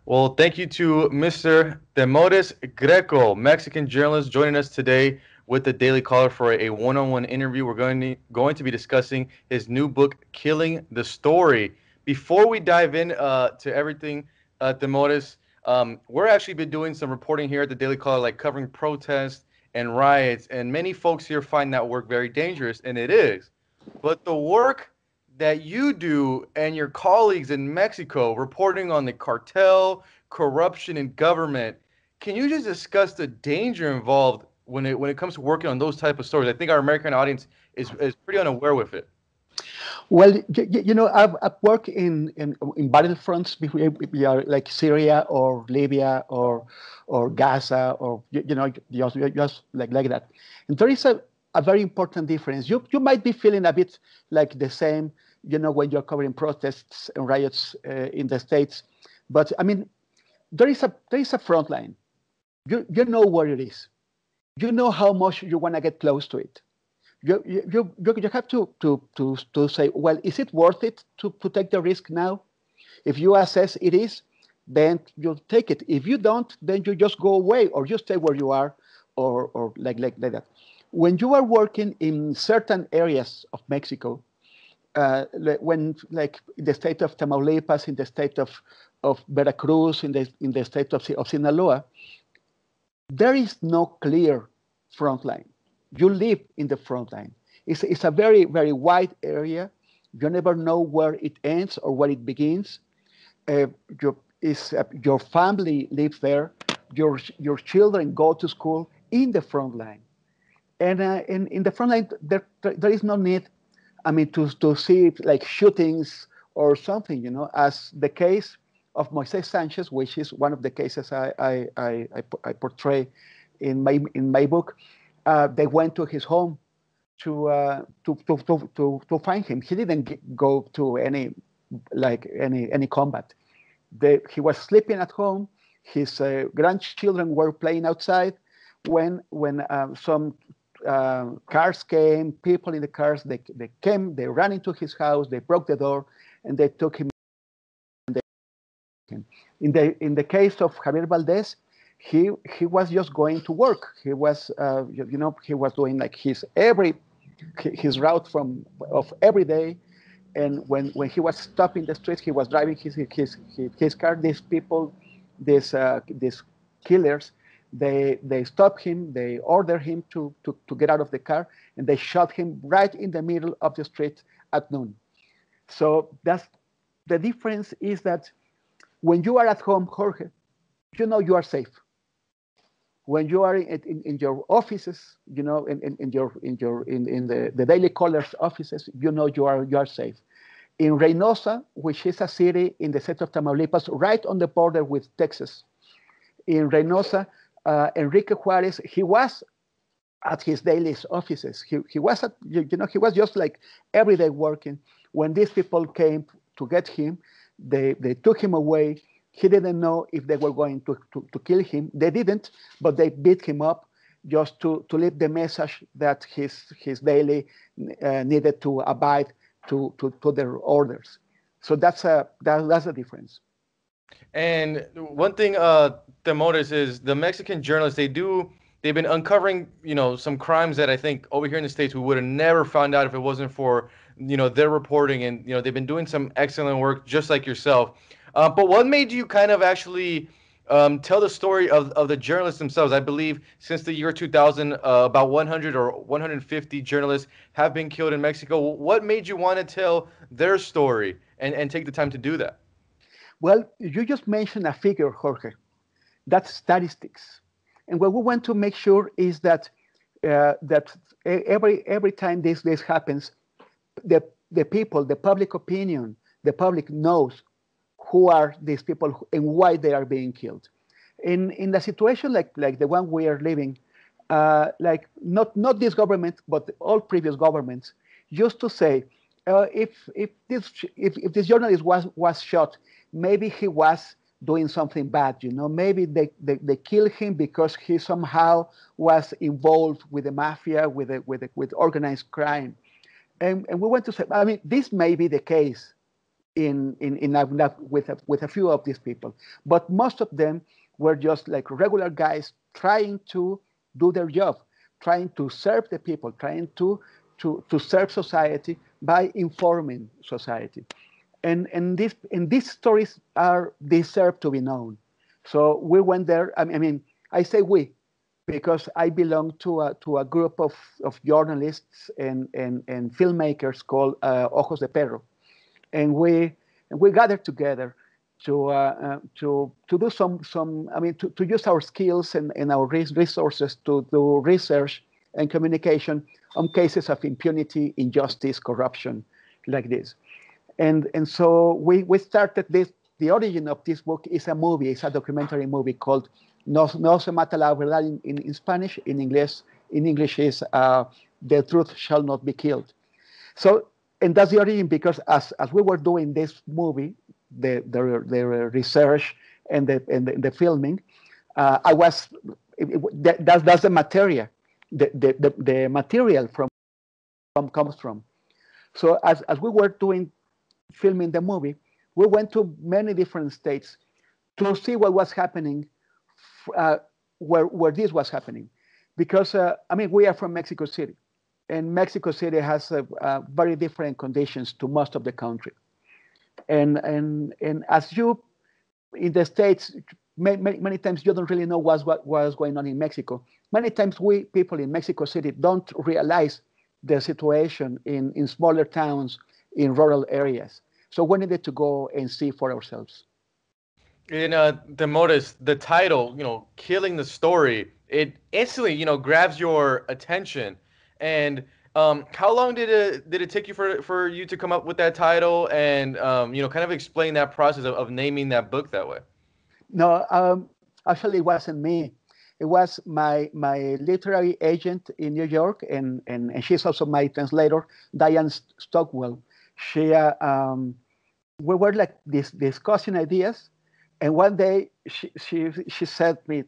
Well, thank you to Mr. Témoris Grecko, Mexican journalist, joining us today with the Daily Caller for a one-on-one interview. We're going to be discussing his new book, Killing the Story. Before we dive in to everything, Témoris, we're actually been doing some reporting here at the Daily Caller, like covering protests and riots, and many folks here find that work very dangerous, and it is. But the work that you do and your colleagues in Mexico reporting on the cartel, corruption in government. Can you just discuss the danger involved when it comes to working on those type of stories? I think our American audience is pretty unaware with it. Well, I've worked in battlefronts before, we are like Syria or Libya or Gaza or just like that. And there is a very important difference. You might be feeling a bit like the same, when you're covering protests and riots in the States, but I mean, there is a front line. You know where it is. You know how much you want to get close to it. You have to say, well, is it worth it to take the risk now? If you assess it is, then you take it. If you don't, then you just go away or you stay where you are, or like that. When you are working in certain areas of Mexico, when like in the state of Tamaulipas, in the state of Veracruz, in the state of Sinaloa, there is no clear front line. You live in the front line. It's a very, very wide area. You never know where it ends or where it begins. Uh, your family lives there. Your children go to school in the front line. And in the front line, there is no need, I mean, to see like shootings or something, as the case of Moises Sanchez, which is one of the cases I portray in my book. They went to his home to find him. He didn't go to any combat. He was sleeping at home. His grandchildren were playing outside when some cars came. People in the cars, they came. They ran into his house. They broke the door and they took him. In the case of Javier Valdez, he was just going to work. He was doing like his route of every day. And when he was stopping the streets, he was driving his car. These people, these killers, they stopped him. They ordered him to get out of the car, and they shot him right in the middle of the street at noon. So that's the difference, is that when you are at home, Jorge, you know you are safe. When you are in your offices, in the Daily Caller's offices, you are safe. In Reynosa, which is a city in the state of Tamaulipas, right on the border with Texas, in Reynosa, Enrique Juarez, he was at his daily offices. He was just like every day working. When these people came to get him, they took him away. He didn't know if they were going to kill him. They didn't, but they beat him up just to leave the message that his daily needed to abide to their orders. So that's the difference. And one thing, Temoris, is the Mexican journalists, they've been uncovering, some crimes that I think over here in the States we would have never found out if it wasn't for, their reporting. And, they've been doing some excellent work just like yourself. But what made you kind of actually tell the story of the journalists themselves? I believe since the year 2000, about 100 or 150 journalists have been killed in Mexico. What made you want to tell their story and take the time to do that? Well, you just mentioned a figure, Jorge. That's statistics. And what we want to make sure is that every time this happens, the people, the public opinion, the public knows who are these people and why they are being killed. In a situation like the one we are living, like not this government, but all previous governments used to say, if this journalist was shot, maybe he was doing something bad. Maybe they killed him because he somehow was involved with the mafia, with organized crime. And we want to say, I mean, this may be the case, with a few of these people, but most of them were just like regular guys trying to do their job, trying to serve the people, trying to serve society by informing society, and these stories are deserve to be known. So we went there. I mean, I say we because I belong to a group of journalists and filmmakers called Ojos de Perro, and we gathered together to do some I mean to use our skills and our resources to do research and communication on cases of impunity, injustice, corruption, like this. And so we started this. The origin of this book is a movie. It's a documentary movie called No se mata la verdad in Spanish. In English is The Truth Shall Not Be Killed. So, and that's the origin because as we were doing this movie, the research and the filming, I was that's the material, the material from comes from. So as we were doing filming the movie, we went to many different states to see what was happening, uh, where this was happening, because I mean we are from Mexico City, and Mexico City has very different conditions to most of the country, and as you in the states, many times you don't really know what was going on in Mexico. Many times we people in Mexico City don't realize the situation in smaller towns, in rural areas. So we needed to go and see for ourselves. In Témoris, the title, killing the story, it instantly, grabs your attention. And how long did it take you for you to come up with that title and kind of explain that process of naming that book that way? No, actually, it wasn't me. It was my literary agent in New York, and she's also my translator, Diane Stockwell. She we were like discussing ideas, and one day she said me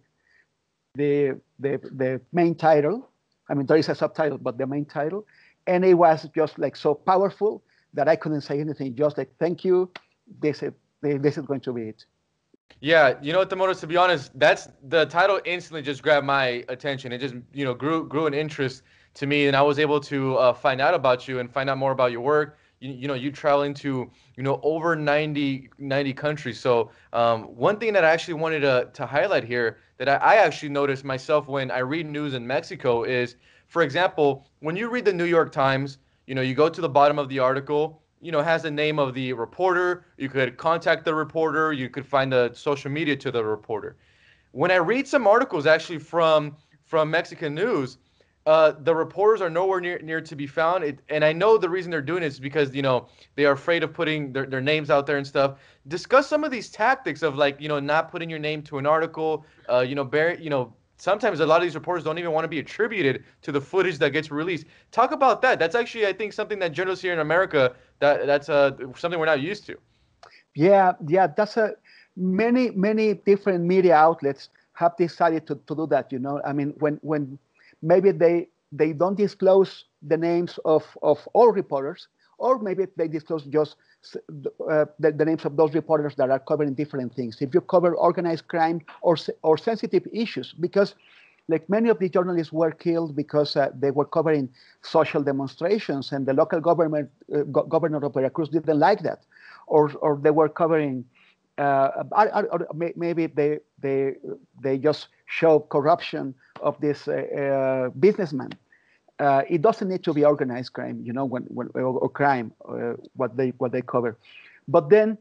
the main title. I mean, there is a subtitle, but the main title, and it was just like so powerful that I couldn't say anything. Just like, thank you. This is going to be it. Yeah, what, Demotis, to be honest, that's the title instantly just grabbed my attention. It just, grew an interest to me, and I was able to find out about you and find out more about your work. You traveling to, over 90 countries. So one thing that I actually wanted to highlight here that I actually noticed myself when I read news in Mexico is, for example, when you read the New York Times, you go to the bottom of the article, has the name of the reporter. You could contact the reporter. You could find the social media to the reporter. When I read some articles actually from Mexican news, the reporters are nowhere near to be found. And I know the reason they're doing it is because they are afraid of putting their names out there and stuff. Discuss some of these tactics of like not putting your name to an article. Sometimes a lot of these reporters don't even want to be attributed to the footage that gets released. Talk about that. That's actually, I think, something that journalists here in America that's something we're not used to. Yeah. That's a many different media outlets have decided to do that. I mean, when maybe they don't disclose the names of all reporters, or maybe they disclose just the names of those reporters that are covering different things. If you cover organized crime or sensitive issues, because like many of the journalists were killed because they were covering social demonstrations, and the local governor of Veracruz didn't like that, or they were covering, or maybe they just show corruption of this businessman. It doesn't need to be organized crime, when or crime, what they cover, but then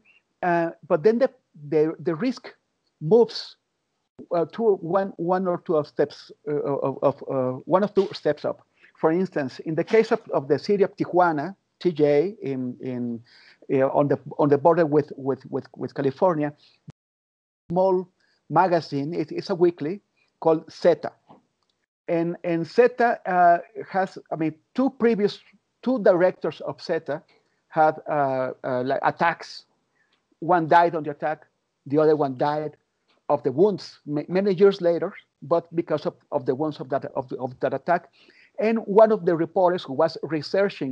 the risk moves one or two of steps of one of two steps up. For instance, in the case of the city of Tijuana, TJ, in on the border with California, small magazine. It's a weekly called Zeta, and Zeta has, I mean, two directors of Zeta had like attacks. One died on the attack, the other one died of the wounds many years later, but because of the wounds of that attack. And one of the reporters who was researching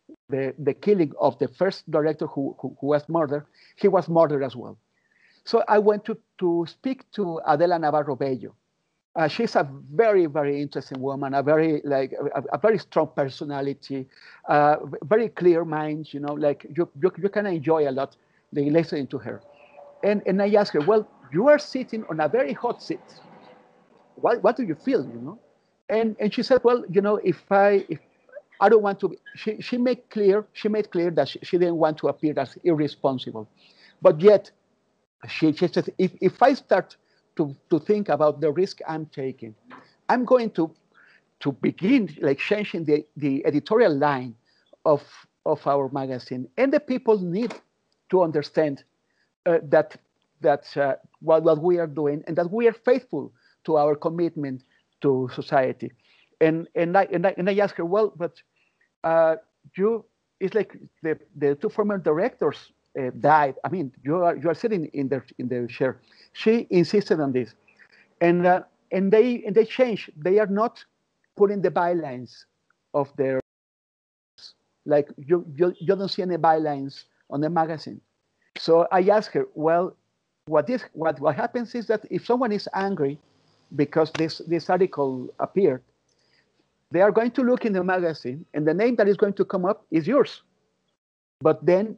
the killing of the first director who was murdered, he was murdered as well. So I went to speak to Adela Navarro Bello. She's a very, very interesting woman, a very strong personality, very clear mind. You know, like you can enjoy a lot listening to her. And I asked her, well, you are sitting on a very hot seat. What do you feel? You know, and she said, well, you know, if I don't want to be, she made clear that she didn't want to appear as irresponsible, but yet she said, if I start to think about the risk I'm taking, I'm going to begin like changing the editorial line of our magazine. And the people need to understand that what we are doing and that we are faithful to our commitment to society. And I asked her, well, but you, it's like the two former directors died. I mean, you are sitting in the chair. She insisted on this, and they changed. They are not putting the bylines of their, like you don't see any bylines on the magazine. So I asked her, well, what happens is that if someone is angry because this article appeared, they are going to look in the magazine, and the name that is going to come up is yours. But then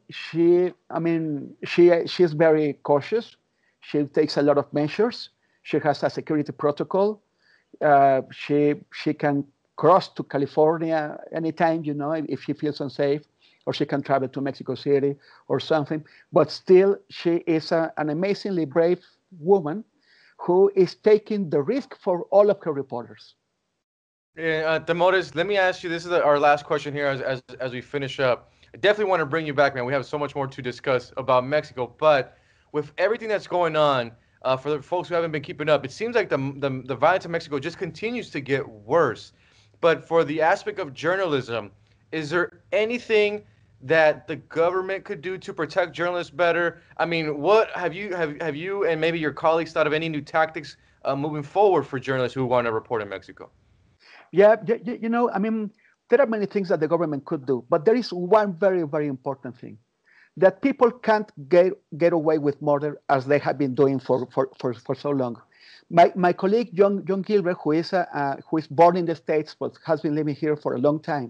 she's very cautious. She takes a lot of measures. She has a security protocol. She can cross to California anytime, you know, if she feels unsafe, or she can travel to Mexico City or something. But still, she is an amazingly brave woman who is taking the risk for all of her reporters. Yeah, Témoris, let me ask you. This is our last question here as we finish up. I definitely want to bring you back, man. We have so much more to discuss about Mexico, but with everything that's going on, for the folks who haven't been keeping up, it seems like the violence in Mexico just continues to get worse. But for the aspect of journalism, is there anything that the government could do to protect journalists better? I mean, what have you and maybe your colleagues thought of any new tactics moving forward for journalists who want to report in Mexico? Yeah, you know, I mean, there are many things that the government could do, but there is one very, very important thing that people can't get away with murder as they have been doing for so long. My colleague John Gilbert, who is born in the States but has been living here for a long time,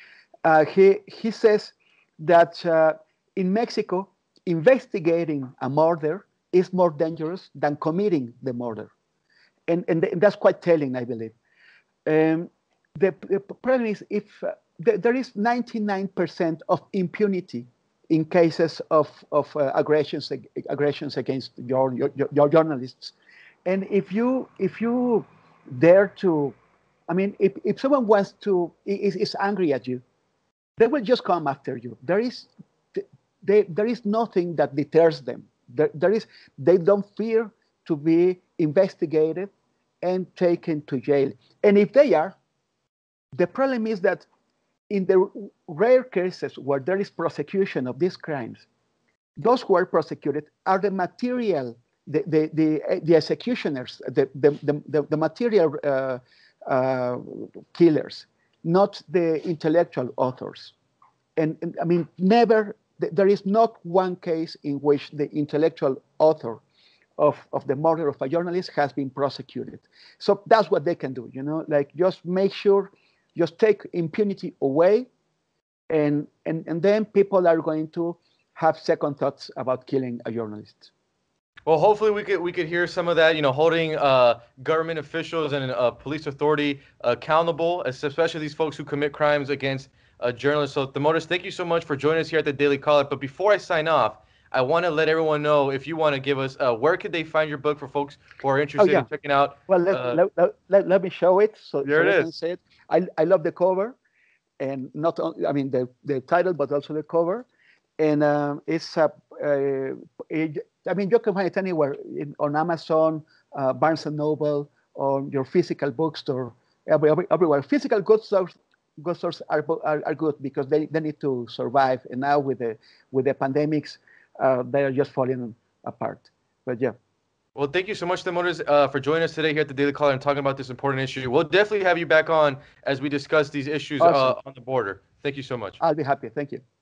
he says that in Mexico, investigating a murder is more dangerous than committing the murder, and that's quite telling, I believe. Um, the problem is if there is 99% of impunity in cases of aggressions against your journalists, and if you dare to, I mean, if someone wants to is angry at you, they will just come after you. There is nothing that deters them. There is They don't fear to be investigated and taken to jail. And if they are, the problem is that in the rare cases where there is prosecution of these crimes, those who are prosecuted are the material, the executioners, the material killers, not the intellectual authors. And I mean, never, there is not one case in which the intellectual author of the murder of a journalist has been prosecuted. So that's what they can do, you know, like just make sure, just take impunity away, and then people are going to have second thoughts about killing a journalist. Well, hopefully we could hear some of that. You know, holding government officials and police authority accountable, especially these folks who commit crimes against journalists. So, Themotis, thank you so much for joining us here at the Daily Caller. But before I sign off, I want to let everyone know, if you want to give us where could they find your book for folks who are Oh interested yeah. in checking out. Well, let me show it so There it they can is. see it. I love the cover, and not only, I mean, the title, but also the cover. And it's I mean, you can find it anywhere on Amazon, Barnes and Noble, or your physical bookstore, everywhere. Physical good stores are good because they need to survive. And now with the pandemics, they are just falling apart. But yeah. Well, thank you so much, Témoris, for joining us today here at the Daily Caller and talking about this important issue. We'll definitely have you back on as we discuss these issues Awesome. on the border. Thank you so much. I'll be happy. Thank you.